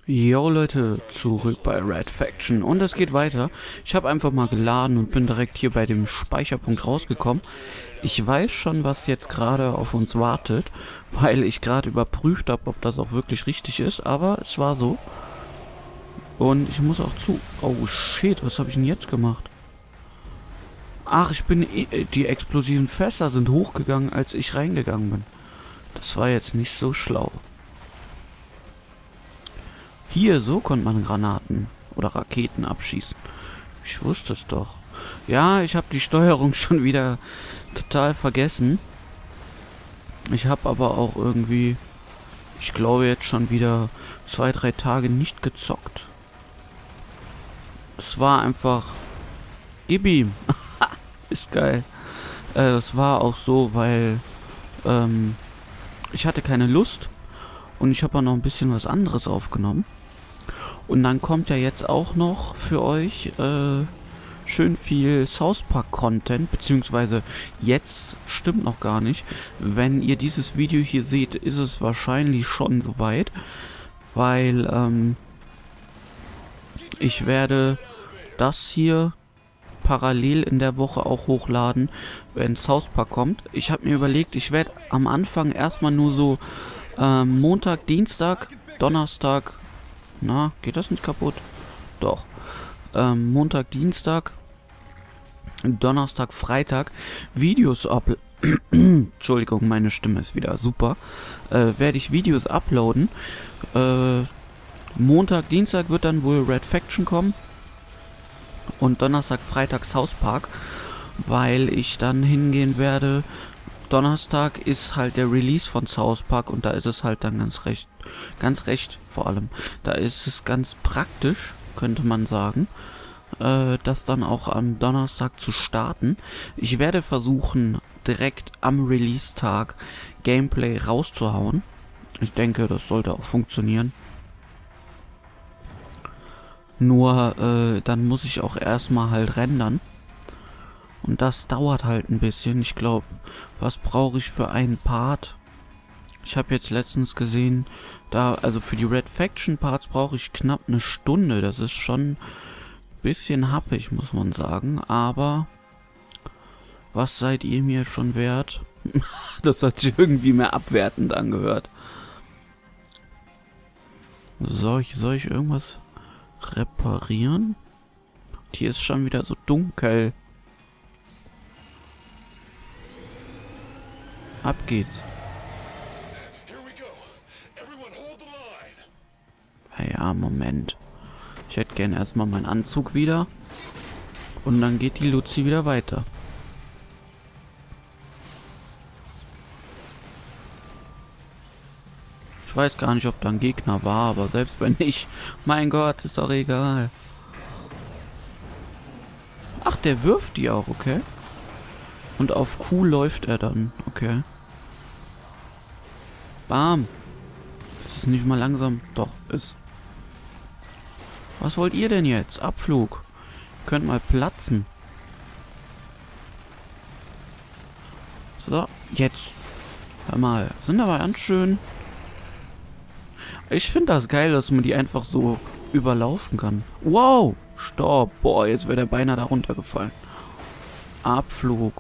Jo Leute, zurück bei Red Faction und es geht weiter. Ich habe einfach mal geladen und bin direkt hier bei dem Speicherpunkt rausgekommen. Ich weiß schon, was jetzt gerade auf uns wartet, weil ich gerade überprüft habe, ob das auch wirklich richtig ist, aber es war so. Und ich muss auch zu... Oh shit, was habe ich denn jetzt gemacht? Ach, die explosiven Fässer sind hochgegangen, als ich reingegangen bin. Das war jetzt nicht so schlau. Hier, so konnte man Granaten oder Raketen abschießen. Ich wusste es doch. Ja, ich habe die Steuerung schon wieder total vergessen. Ich habe aber auch irgendwie, ich glaube jetzt schon wieder 2-3 Tage nicht gezockt. Es war einfach... Gib ihm! Ist geil. Das war auch so, weil ich hatte keine Lust und ich habe auch noch ein bisschen was anderes aufgenommen. Und dann kommt ja jetzt auch noch für euch schön viel South Park Content, beziehungsweise jetzt stimmt noch gar nicht. Wenn ihr dieses Video hier seht, ist es wahrscheinlich schon soweit, weil ich werde das hier parallel in der Woche auch hochladen, wenn South Park kommt. Ich habe mir überlegt, ich werde am Anfang erstmal nur so Montag, Dienstag, Donnerstag... Na, geht das nicht kaputt? Doch. Montag, Dienstag, Donnerstag, Freitag Videos Entschuldigung, meine Stimme ist wieder super. Werde ich Videos uploaden. Montag, Dienstag wird dann wohl Red Faction kommen. Und Donnerstag, Freitag South Park. Weil ich dann hingehen werde. Donnerstag ist halt der Release von South Park und da ist es halt dann ganz recht vor allem. Da ist es ganz praktisch, könnte man sagen, das dann auch am Donnerstag zu starten. Ich werde versuchen, direkt am Release-Tag Gameplay rauszuhauen. Ich denke, das sollte auch funktionieren. Nur, dann muss ich auch erstmal halt rendern. Und das dauert halt ein bisschen. Ich glaube, was brauche ich für einen Part? Ich habe jetzt letztens gesehen, also für die Red Faction Parts brauche ich knapp eine Stunde. Das ist schon ein bisschen happig, muss man sagen. Aber was seid ihr mir schon wert? Das hat sich irgendwie mehr abwertend angehört. Soll ich irgendwas reparieren? Hier ist schon wieder so dunkel. Ab geht's. Ja, Moment. Ich hätte gern erstmal meinen Anzug wieder. Und dann geht die Luzi wieder weiter. Ich weiß gar nicht, ob da ein Gegner war, aber selbst wenn nicht, mein Gott, ist doch egal. Ach, der wirft die auch, okay. Und auf Q läuft er dann. Okay. Bam. Ist es nicht mal langsam? Doch, ist. Was wollt ihr denn jetzt? Abflug. Könnt mal platzen. So, jetzt. Hör mal. Sind aber ganz schön. Ich finde das geil, dass man die einfach so überlaufen kann. Wow. Stopp. Boah, jetzt wäre der beinahe da runtergefallen. Abflug.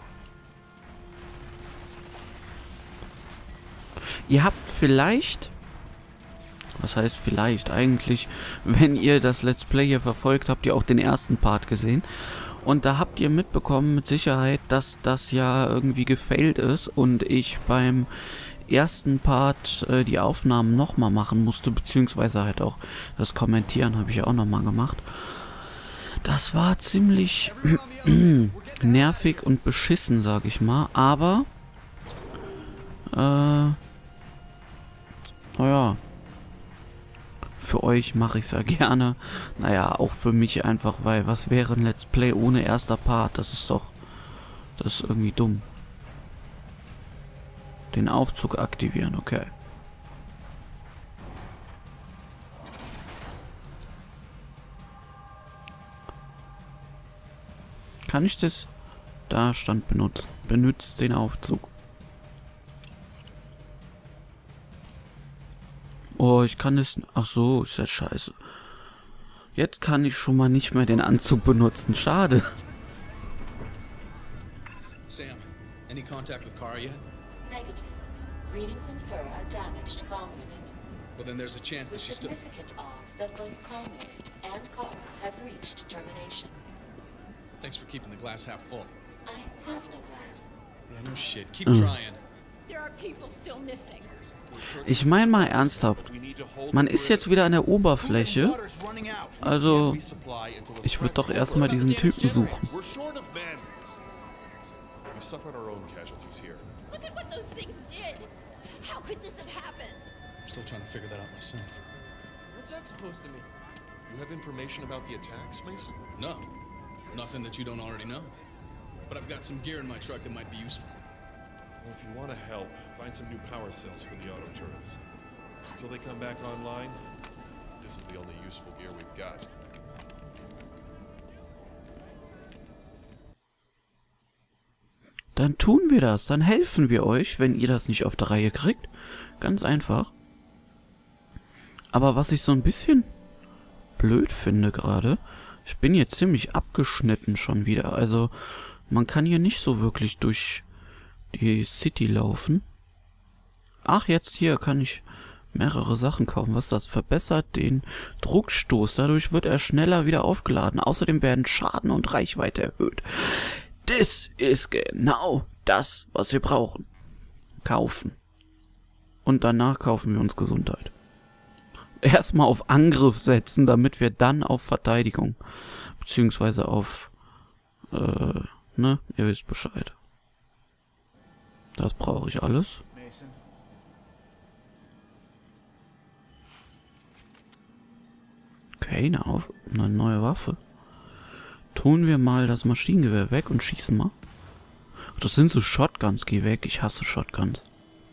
Ihr habt vielleicht, was heißt vielleicht, eigentlich, wenn ihr das Let's Play hier verfolgt, habt ihr auch den ersten Part gesehen. Und da habt ihr mitbekommen mit Sicherheit, dass das ja irgendwie gefailt ist und ich beim ersten Part die Aufnahmen nochmal machen musste, beziehungsweise halt auch das Kommentieren habe ich auch nochmal gemacht. Das war ziemlich nervig und beschissen, sag ich mal, aber naja, für euch mache ich es ja gerne. Naja, auch für mich einfach, weil was wäre ein Let's Play ohne erster Part? Das ist irgendwie dumm. Den Aufzug aktivieren, okay. Kann ich das? Da stand benutzen. Benutzt den Aufzug. Oh, ich kann es... Ach so, ist ja scheiße. Jetzt kann ich schon mal nicht mehr den Anzug benutzen. Schade. Sam, any contact with Kara yet? Negative. Readings infer a damaged comm unit. Well, then there's a chance that With she's still... significant odds that both comm unit and Kara have reached termination. Thanks for keeping the glass half full. I have no glass. Yeah, no shit. Keep trying. There are people still missing. Ich meine mal ernsthaft. Man ist jetzt wieder an der Oberfläche. Also, ich würde doch erstmal diesen Typen suchen. We're short of men. We've suffered our own casualties here. Look at what those things did. How could this have happened? I'm still trying to figure that out myself. What's that supposed to mean? You have information about the attacks, Mason? No. Nothing that you don't already know. But I've got some gear in my truck that might be useful. Well, if you want to help, find some new power cells for the auto turrets. Until they come back online, this is the only useful gear we've got. Dann tun wir das. Dann helfen wir euch, wenn ihr das nicht auf der Reihe kriegt. Ganz einfach. Aber was ich so ein bisschen blöd finde gerade, ich bin hier ziemlich abgeschnitten schon wieder. Also man kann hier nicht so wirklich durch die City laufen. Ach, jetzt hier kann ich mehrere Sachen kaufen. Was das? Verbessert den Druckstoß. Dadurch wird er schneller wieder aufgeladen. Außerdem werden Schaden und Reichweite erhöht. Das ist genau das, was wir brauchen. Kaufen. Und danach kaufen wir uns Gesundheit. Erstmal auf Angriff setzen, damit wir dann auf Verteidigung. Beziehungsweise auf, ihr wisst Bescheid. Das brauche ich alles. Okay, eine neue Waffe. Tun wir mal das Maschinengewehr weg und schießen mal. Das sind so Shotguns, geh weg. Ich hasse Shotguns.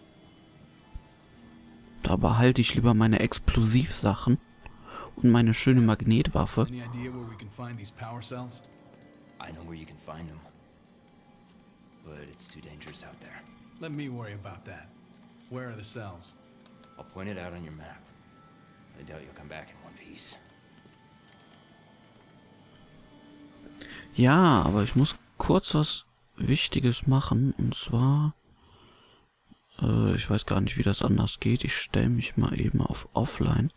Da behalte ich lieber meine Explosivsachen und meine schöne Magnetwaffe. Any idea where we can find these power cells? I know where you can find them. But it's too dangerous out there. Let me worry about that. Where are the cells? I'll point it out on your map. I doubt you'll come back in one piece. Ja, aber ich muss kurz was Wichtiges machen. Und zwar... ich weiß gar nicht, wie das anders geht. Ich stelle mich mal eben auf Offline.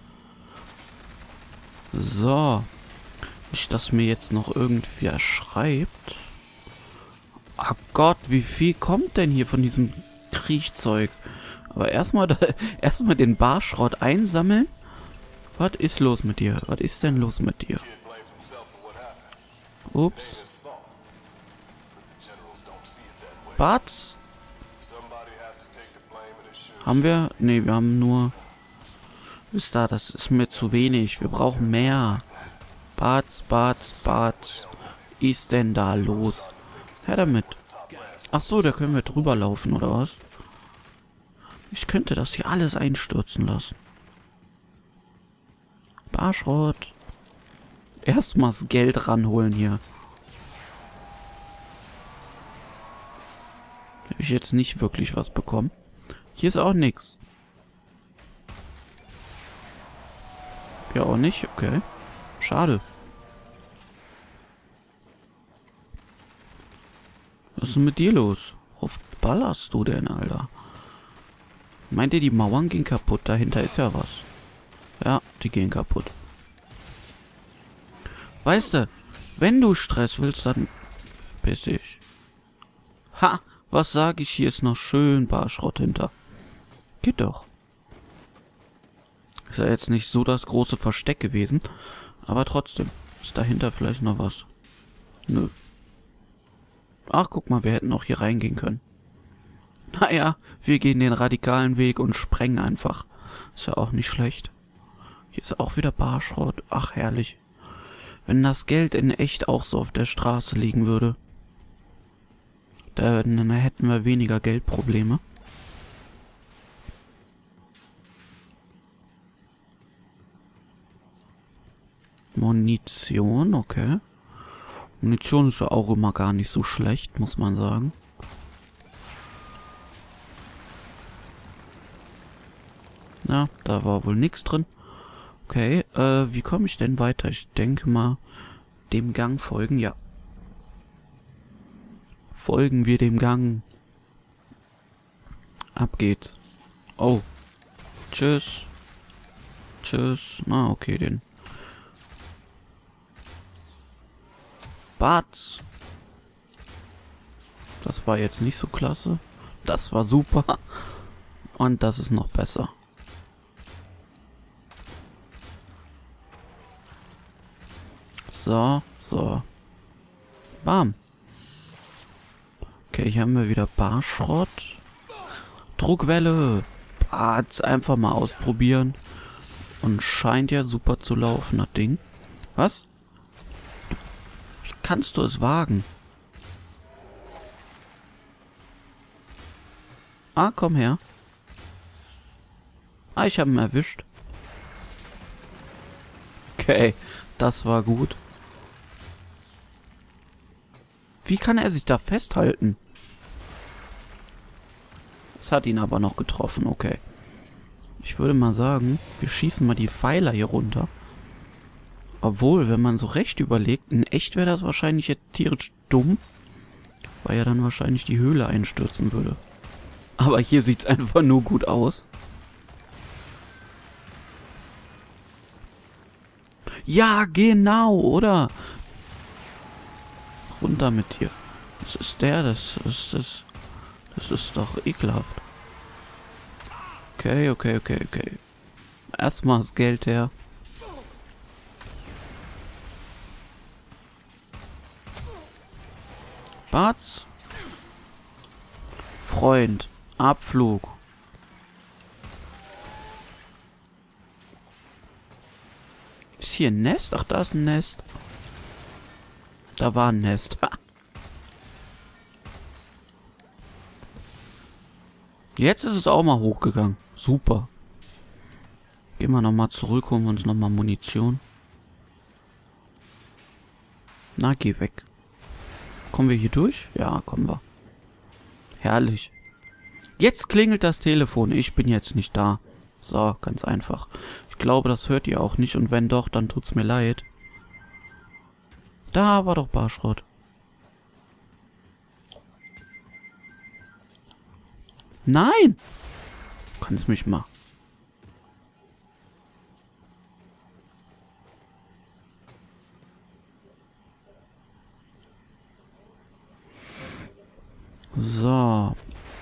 So. Nicht, dass mir jetzt noch irgendwer schreibt. Ach Gott, wie viel kommt denn hier von diesem Kriechzeug? Aber erstmal den Barschrott einsammeln. Was ist los mit dir? Was ist denn los mit dir? Ups. Batz? Haben wir? Ne, wir haben nur... Ist da, das ist mir zu wenig. Wir brauchen mehr. Batz. Ist denn da los? Her damit. Ach so, da können wir drüber laufen, oder was? Ich könnte das hier alles einstürzen lassen. Barschrott. Erstmal das Geld ranholen hier. Habe ich jetzt nicht wirklich was bekommen. Hier ist auch nichts. Ja, auch nicht? Okay. Schade. Was ist denn mit dir los? Worauf ballerst du denn, Alter? Meint ihr, die Mauern gehen kaputt? Dahinter ist ja was. Ja, die gehen kaputt. Weißt du, wenn du Stress willst, dann piss dich. Ha, was sag ich? Hier ist noch schön Barschrott hinter. Geht doch. Ist ja jetzt nicht so das große Versteck gewesen. Aber trotzdem. Ist dahinter vielleicht noch was? Nö. Ach, guck mal, wir hätten auch hier reingehen können. Naja, wir gehen den radikalen Weg und sprengen einfach. Ist ja auch nicht schlecht. Hier ist auch wieder Barschrott. Ach, herrlich. Wenn das Geld in echt auch so auf der Straße liegen würde, dann hätten wir weniger Geldprobleme. Munition, okay. Munition ist ja auch immer gar nicht so schlecht, muss man sagen. Ja, da war wohl nichts drin. Okay, wie komme ich denn weiter? Ich denke mal, dem Gang folgen, ja. Folgen wir dem Gang. Ab geht's. Oh. Tschüss. Tschüss. Na, okay, den. Bats. Das war jetzt nicht so klasse. Das war super. Und das ist noch besser. So, so. Bam. Okay, hier haben wir wieder Barschrott. Druckwelle. Bats, einfach mal ausprobieren. Und scheint ja super zu laufen, das Ding. Was? Wie kannst du es wagen? Ah, komm her. Ah, ich habe ihn erwischt. Okay, das war gut. Wie kann er sich da festhalten? Es hat ihn aber noch getroffen, okay. Ich würde mal sagen, wir schießen mal die Pfeiler hier runter. Obwohl, wenn man so recht überlegt, in echt wäre das wahrscheinlich jetzt tierisch dumm, weil ja dann wahrscheinlich die Höhle einstürzen würde. Aber hier sieht es einfach nur gut aus. Ja, genau, oder? Runter mit dir. Das ist der, das ist doch ekelhaft. Okay, okay, okay, okay. Erstmal das Geld her. Bats. Freund. Abflug. Ist hier ein Nest? Ach, da ist ein Nest. Da war ein Nest. Ha. Jetzt ist es auch mal hochgegangen. Super. Gehen wir nochmal zurück, holen wir uns nochmal Munition. Na, geh weg. Kommen wir hier durch? Ja, kommen wir. Herrlich. Jetzt klingelt das Telefon. Ich bin jetzt nicht da. So, ganz einfach. Ich glaube, das hört ihr auch nicht. Und wenn doch, dann tut's mir leid. Da war doch Barschrott. Nein! Du kannst mich mal. So.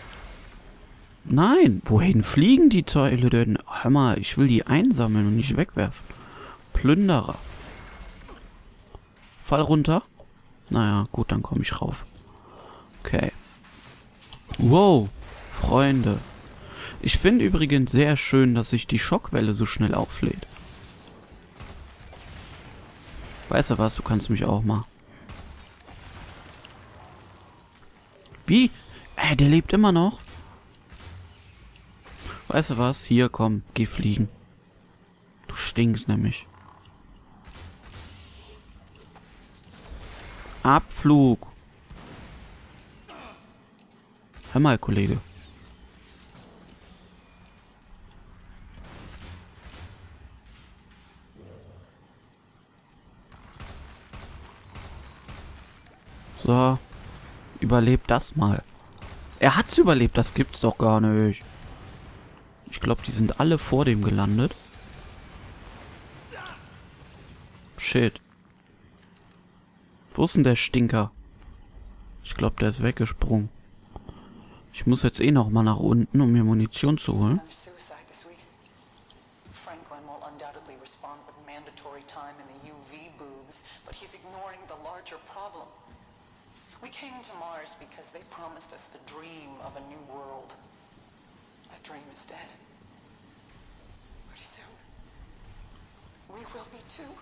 Nein, wohin fliegen die Teile denn? Hör mal, ich will die einsammeln und nicht wegwerfen. Plünderer. Fall runter. Naja, gut, dann komme ich rauf. Okay. Wow, Freunde. Ich finde übrigens sehr schön, dass sich die Schockwelle so schnell auflädt. Weißt du was, du kannst mich auch mal. Wie? Der lebt immer noch. Weißt du was? Hier, komm, geh fliegen. Du stinkst nämlich. Abflug. Hör mal, Kollege. So. Überlebt das mal. Er hat's überlebt, das gibt's doch gar nicht. Ich glaube, die sind alle vor dem gelandet. Shit. Wo ist denn der Stinker? Ich glaube, der ist weggesprungen. Ich muss jetzt eh noch mal nach unten, um mir Munition zu holen. Suicide this week. Franklin will undoubtedly respond with mandatory time in the UV booths, but he's ignoring the larger problem. We came to Mars because they promised us the dream of a new world. That dream is dead. Pretty soon, we will be too.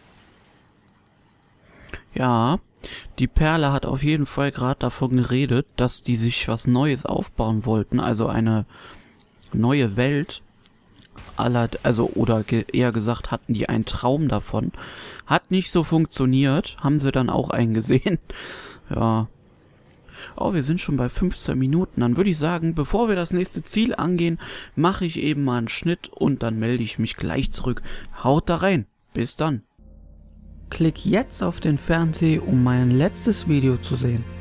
Ja, die Perle hat auf jeden Fall gerade davon geredet, dass die sich was Neues aufbauen wollten, also eine neue Welt. Oder eher gesagt, hatten die einen Traum davon. Hat nicht so funktioniert, haben sie dann auch eingesehen. Ja. Oh, wir sind schon bei 15 Minuten. Dann würde ich sagen, bevor wir das nächste Ziel angehen, mache ich eben mal einen Schnitt und dann melde ich mich gleich zurück. Haut da rein. Bis dann. Klick jetzt auf den Fernseher, um mein letztes Video zu sehen.